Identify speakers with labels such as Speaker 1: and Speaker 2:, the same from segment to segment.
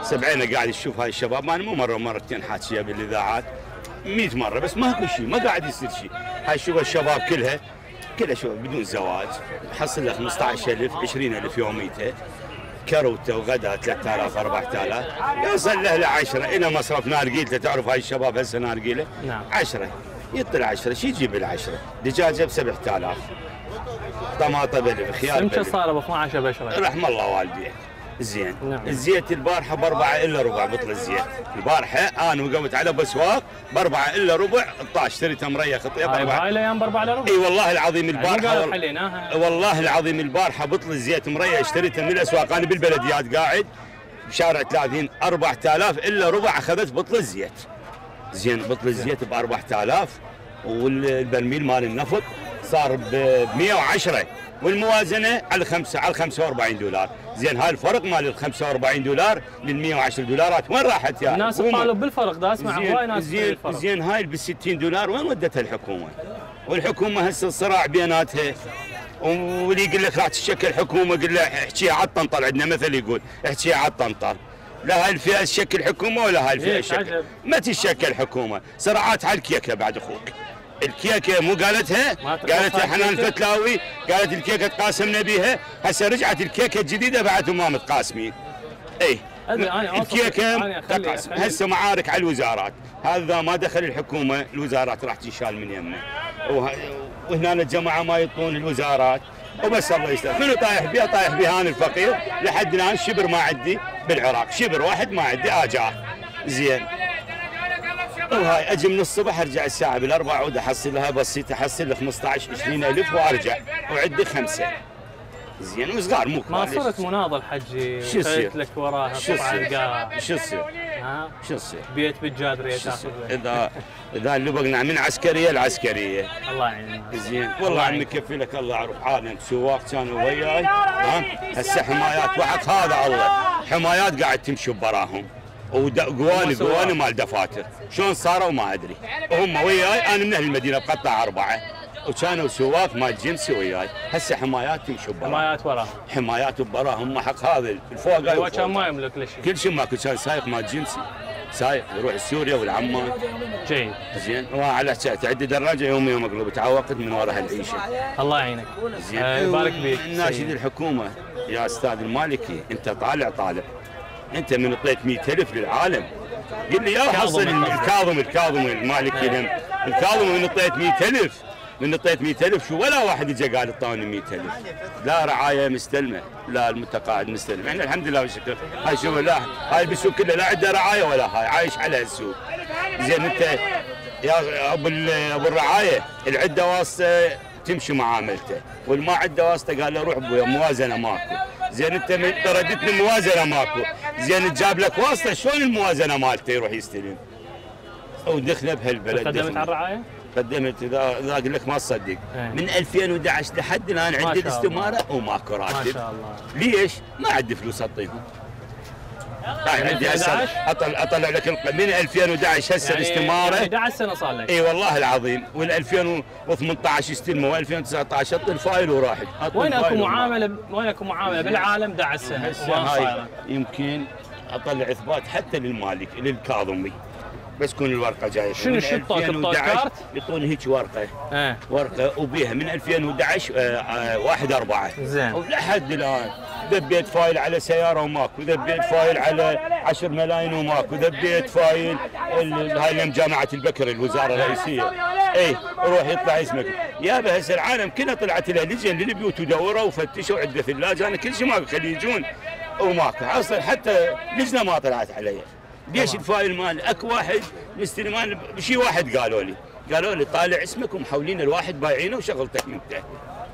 Speaker 1: سبعينه قاعد يشوف هاي الشباب، انا مو مره ومرتين حاكيها بالاذاعات 100 مره، بس ماكو شيء، ما قاعد يصير شيء. هاي شوف الشباب كلها شوف بدون زواج، حصل له 15000 20000 يوميته، كروته وغدا 3000 4000 يوصل له ل 10 الى مصرف نارجيلته. تعرف هاي الشباب هسه نارجيله؟
Speaker 2: نعم
Speaker 1: 10 يطلع 10 شو يجيب ال 10؟ دجاجه ب 7000، طماطه ب1000، خيار
Speaker 2: كم صار ب 12 بشره؟
Speaker 1: رحم الله والديه. زين
Speaker 2: نعم.
Speaker 1: الزيت البارحه ب4 الا ربع بطل الزيت، البارحه انا وقفت على بسواق ب4 الا ربع، 12 اشتريتها مريه خطيه ب4.
Speaker 2: هاي الايام ب4 الا ربع؟
Speaker 1: اي والله العظيم البارحه والله العظيم البارحه بطل الزيت مريه اشتريتها من الاسواق، انا بالبلديات قاعد بشارع 30 4000 الا ربع اخذت بطل الزيت. زين بطل الزيت ب 4000 والبرميل مال النفط صار ب 110 والموازنه على 45 دولار. زين هاي الفرق مال ال 45 دولار لل 110 دولارات وين راحت يا
Speaker 2: الناس تطالب بالفرق، دا اسمع هواي ناس بالفرق.
Speaker 1: زين هاي بال 60 دولار وين ودتها الحكومه؟ والحكومه هسه الصراع بيناتها، واللي يقول لك راح تشكل حكومه قل له احكيها على الطنطل، عندنا مثل يقول احكيها على الطنطل. لا هاي الفئه تشكل حكومه ولا هاي الفئه تشكل، ما تشكل حكومه، صراعات على الكيكه بعد اخوك. الكيكه مو قالتها حنان الفتلاوي، قالت الكيكه تقاسمنا بيها، هسه رجعت الكيكه الجديده بعد ما متقاسمين. اي الكيكه تقاسم، هسه معارك على الوزارات، هذا ما دخل الحكومه الوزارات راح تنشال من يمه، وهنا الجماعه ما يطون الوزارات وبس. الله يستر منو طايح بيها؟ طايح بيها انا الفقير لحد الان، شبر ما عندي بالعراق، شبر واحد ما عندي اجار. زين وهاي اجي من الصبح ارجع الساعه بال4 اعود احصل لها بسيطه، احصل لي 15 20000 وارجع وعندي 5. زين وصغار مو كبار.
Speaker 2: ما صرت مناضل حجي
Speaker 1: شو يصير
Speaker 2: لك وراها قطع القاع؟
Speaker 1: شو يصير؟
Speaker 2: ها
Speaker 1: شو يصير؟
Speaker 2: بيت بالجادريه تاخذ
Speaker 1: اذا لبقنا من عسكريه لعسكريه.
Speaker 2: الله يعينك.
Speaker 1: زين والله عمي يكفي لك الله يعرف عالم سواق كانوا وياي، ها هسه حمايات وحق هذا الله، حمايات قاعد تمشي براهم قواني مال دفاتر، شلون صاروا ما ادري، وهم وياي انا من اهل المدينه بقطع 4 وكانوا سواق مال جنسي وياي، هسه حمايات تمشي براهم.
Speaker 2: حمايات وراهم،
Speaker 1: حمايات براهم حق هذا الفوق.
Speaker 2: هو كان ما يملك له شيء،
Speaker 1: كل شيء ماكو، كان سايق مال جنسي، سايق يروح سوريا والعمان.
Speaker 2: جيد.
Speaker 1: زين وعلى تعدي دراجه يوميا مقلوب، تعوقت من وراء العيشه.
Speaker 2: الله يعينك.
Speaker 1: زين
Speaker 2: يبارك بيك.
Speaker 1: ناشد الحكومه يا استاذ المالكي، انت طالع انت من طليت 100000 للعالم، قل لي يا حصل الكاظم المالكي الكاظم من طليت 100000 من طيت 100000 شو ولا واحد اجى قال اعطوني 100000. لا رعايه مستلمه، لا المتقاعد مستلم، احنا الحمد لله والشكر. هاي شوف لا هاي بالسوق كله لا عنده رعايه ولا هاي عايش على السوق. زين انت يا ابو الرعايه العده واسطه تمشي معاملته، والما عنده واسطه قال له روح ابويا موازنه ماكو. زين انت ردتني موازنه ماكو، زين تجاب لك واسطه شلون الموازنه مالته يروح يستلم؟ ودخله بهالبلد.
Speaker 2: قدمت على الرعايه؟
Speaker 1: قدمت اذا اقول لك ما تصدق من 2011 لحد الان عندي الاستماره وماكو راتب.
Speaker 2: ما شاء الله.
Speaker 1: ليش؟ ما عندي فلوس اعطيهم. عندي هسه اطلع لك من 2011 هسه الاستماره
Speaker 2: 11 سنه صار لك.
Speaker 1: اي والله العظيم، وال 2018 استلموا و2019 اعطي الفايل وراحت.
Speaker 2: وين اكو معامله بالعالم 11 سنه
Speaker 1: هاي يمكن اطلع اثبات حتى للمالك للكاظمي بس تكون الورقه جايه.
Speaker 2: شنو شطوك الطوكارت؟
Speaker 1: يعطوني هيك ورقه ورقه وبيها من 2011 1/4
Speaker 2: زين
Speaker 1: ولحد الان ذبيت فايل على سياره وماكو، ذبيت فايل على 10 ملايين وماكو، ذبيت فايل هاي اليوم جامعه البكر الوزاره الرئيسيه. اي روح يطلع اسمك يابا. هسه العالم كله طلعت له لجن للبيوت ودوروا وفتشوا عده ثلاجه، انا كل شيء ماكو خلي يجون وماكو، اصلا حتى لجنه ما طلعت علي. ليش الفايل مال اكو واحد مستلمان بشي واحد قالوا لي طالع اسمك ومحولين الواحد بايعينه وشغلتك انت.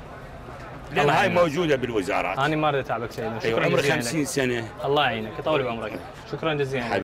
Speaker 1: لان هاي موجوده بالوزارات.
Speaker 2: انا ما اريد اتعبك سيدنا.
Speaker 1: شكرا. عمري 50 سنه.
Speaker 2: الله يعينك يطول بعمرك. شكرا جزيلا.